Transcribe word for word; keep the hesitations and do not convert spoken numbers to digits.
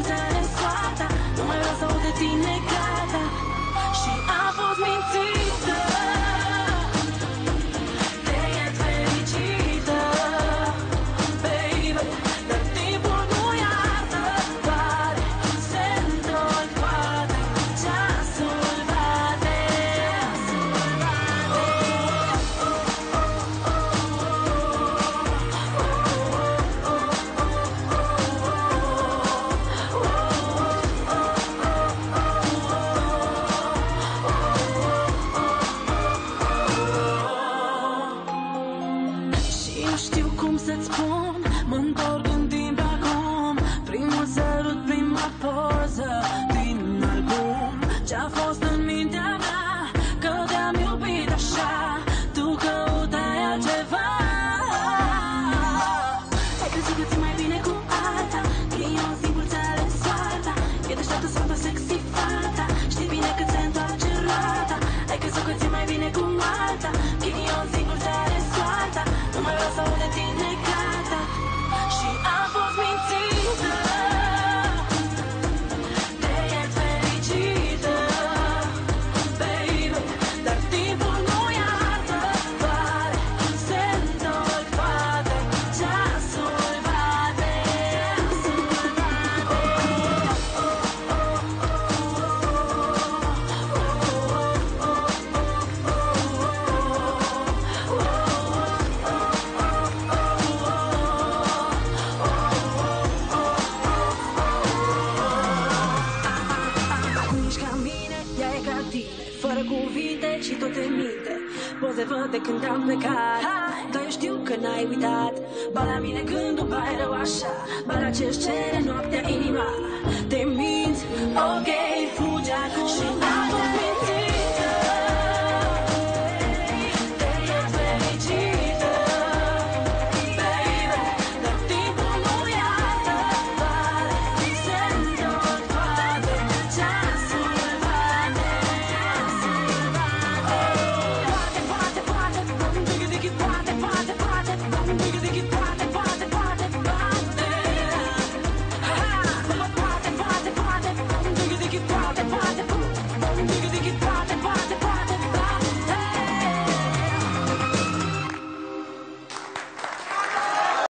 tale soarta. Nu mai vreau să aud de tine, gata. Și a fost mințită. Te-ai fericită, baby. Dar timpul nu iartă, pare. Se întorc poate, ceasul bate. Și nu știu cum să-ți spun, mă întorc în timp acum. Primul sărut, prima poză din album. Ce-a fost în mintea mea, că te-am iubit așa. Tu căutai altceva. Ai crezut că ți mai bine cu alta, că eu în simplu ți ales soarta. E deșteaptă, sfântă, sexy fata. Știi bine că ți întoarce roata. Ai crezut că ți mai bine cu alta, că eu în simplu ți ales soarta. Nu mai vreau să aud de tine, gata. Și a fost mințită. Te-ai fericită, baby. Dar timpul nu iartă, pare. Se întorc poate, ceasul bate. Acum ești ca mine, ea e ca tine. Fără cuvinte și tot te minte. Poze văd de când am plecat. Dar eu știu că n-ai uitat. Ba la mine gândul, ba e rău așa. Ba la ce-și cere noaptea inima